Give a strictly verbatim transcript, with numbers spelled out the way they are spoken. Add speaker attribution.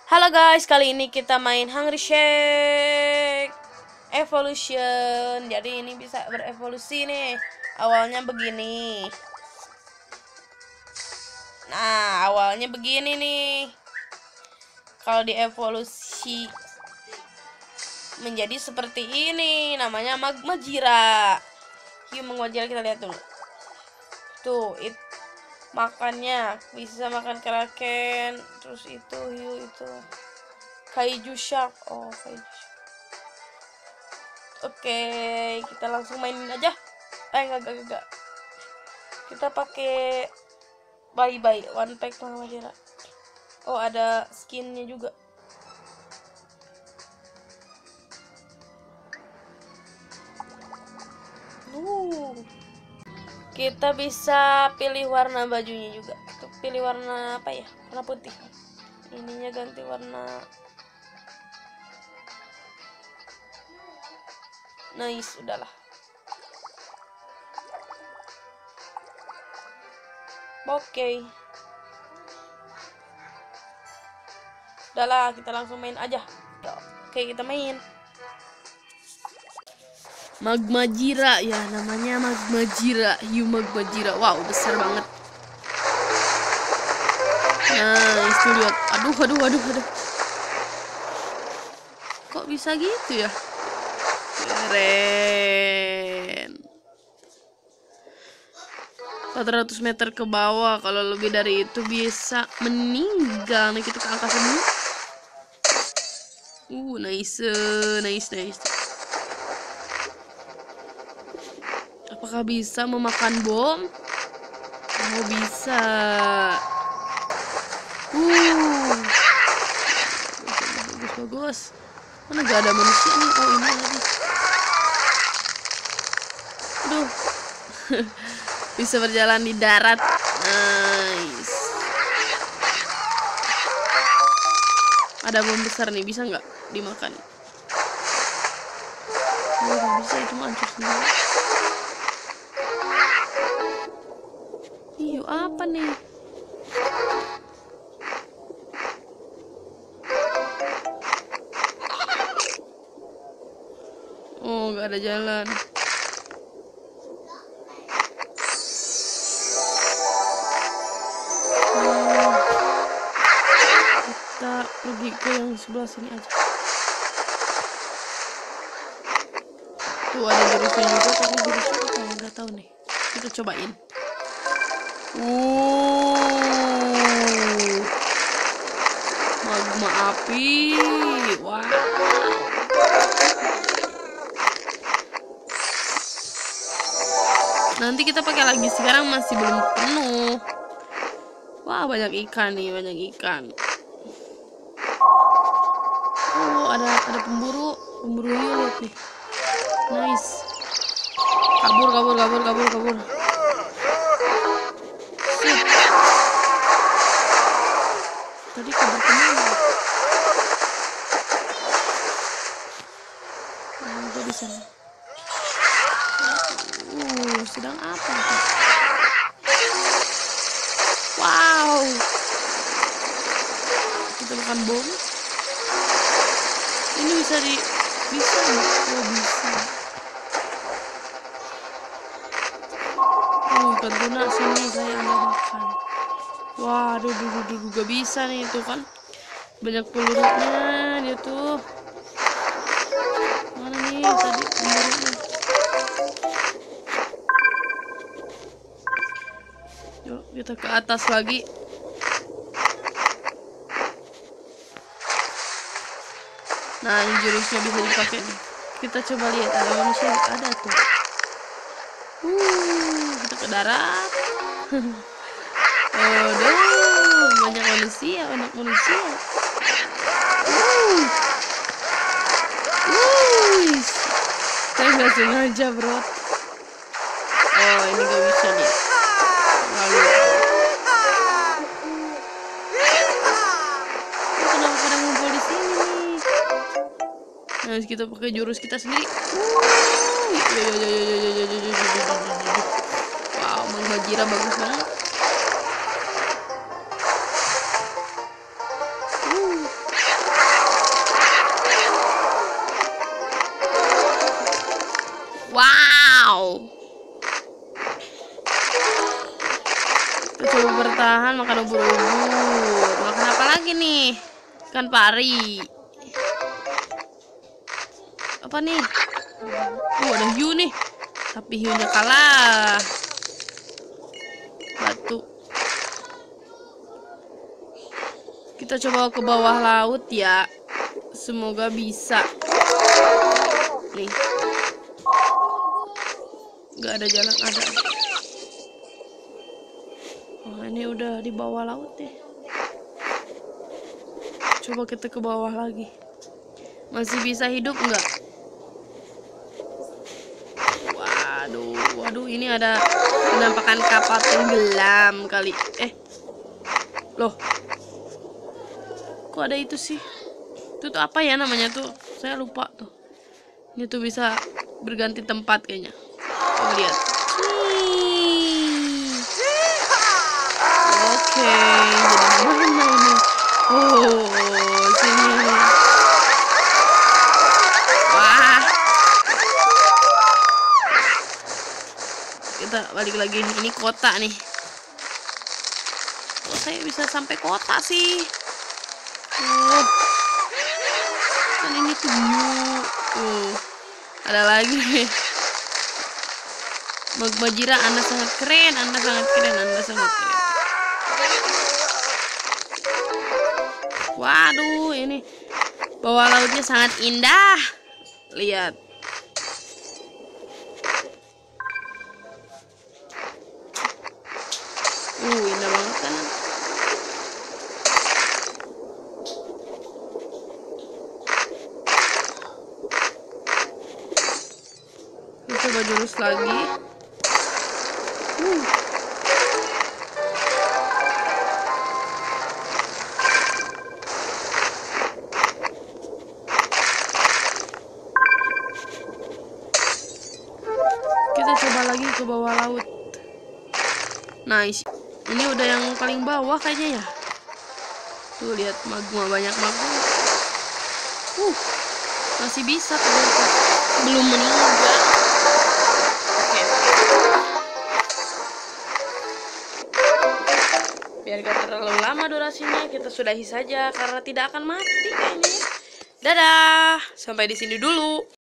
Speaker 1: Halo guys, kali ini kita main Hungry Shake Evolution. Jadi ini bisa berevolusi nih. Awalnya begini. Nah, awalnya begini nih. Kalau dievolusi menjadi seperti ini, namanya magma jira. Yuk magma jira kita lihat dulu. Tuh, it makannya bisa makan kraken, terus itu hiu itu kaiju shark. Oh, kaiju shark. Oke, kita langsung mainin aja. Eh, enggak, enggak, enggak. Kita pakai bye-bye one pack sama jera. Oh, ada skinnya juga. Uh. Kita bisa pilih warna bajunya juga. Kita pilih warna apa ya? Warna putih. Ininya ganti warna. Nice, udahlah. Oke. Okay. Udahlah, kita langsung main aja. Oke, kita main. Magma jira ya, namanya magma jira. Hiu magma jira. Wow, besar banget. Nah, itu lihat. Aduh, aduh, aduh, aduh. Kok bisa gitu ya? Keren. empat ratus meter ke bawah. Kalau lebih dari itu bisa meninggal. Nih kita ke angkasa dulu. Uh, nice, nice, nice. Apakah bisa memakan bom? Oh, bisa. Uh, bagus, bagus. Mana gak ada manusia nih? Oh, ini lagi. Aduh. Bisa berjalan di darat. Nice. Ada bom besar nih, bisa nggak dimakan? Oh, nggak bisa, itu hancur sendiri. Iyo, apa nih? Oh, nggak ada jalan. Kita pergi ke yang sebelah sini aja. Tuh ada jurusnya juga, tapi jurusnya apa ya, nggak tahu nih. Kita cobain. Uh, magma api. Wow. Nanti kita pakai lagi, sekarang masih belum penuh. Wah, banyak ikan nih, banyak ikan. Oh, ada ada pemburu, pemburu hiu, lihat nih. Nice. Kabur, kabur, kabur, kabur, kabur. Sip. Tadi kabur kemana? Nah, udah di sana. Uh, sedang apa? Wow. Kita makan bom. Ini bisa di bisa nggak? Oh, bisa. Oh, ikan tuna sini saya ambil makan. Wah, aduh, aduh, aduh, juga bisa nih itu kan. Banyak pelurunya dia tuh. Mana nih tadi pelurunya? Yuk, kita ke atas lagi. Nah, ini jurusnya bisa dipakai nih. Kita coba lihat, ada manusia, ada tuh. Uh, kita ke darat. Aduh, banyak manusia, banyak manusia. Uh, uh, saya nggak sengaja, bro. Oh, ini gak bisa nih. Lalu, kenapa pada ngumpul di sini nih? Nah, kita pakai jurus kita sendiri. Wow, magma jira bagus banget. Uh. makan ubur-ubur. Makan apa lagi nih? Ikan pari. Apa nih? Oh, ada hiu nih. Tapi hiunya kalah. Batu. Kita coba ke bawah laut ya. Semoga bisa. Nih. Gak ada jalan, ada. Oh, ini udah di bawah laut deh. Coba kita ke bawah lagi. Masih bisa hidup nggak? Waduh, waduh, ini ada penampakan kapal tenggelam kali. Eh, loh, kok ada itu sih? Itu tuh apa ya namanya tuh? Saya lupa tuh. Ini tuh bisa berganti tempat kayaknya. Oh, lihat. Oke, jadi mana ini? Oh, sini. Wah. Kita balik lagi. Ini kota nih. Kok saya bisa sampai kota sih? Oh. Kan ini tuh view. Oh. Ada lagi. Magma Jira, Anda sangat keren, Anda sangat keren, Anda sangat keren. Waduh, ini bawah lautnya sangat indah. Lihat. Uh, indah banget kan? Kita coba jurus lagi. Uh. Kita coba lagi ke bawah laut. Nice. Ini udah yang paling bawah kayaknya ya. Tuh lihat magma, banyak magma. Uh, masih bisa ternyata. Belum meninggal. Oke. Biar gak terlalu lama durasinya, kita sudahi saja karena tidak akan mati kayaknya. Dadah, sampai di sini dulu.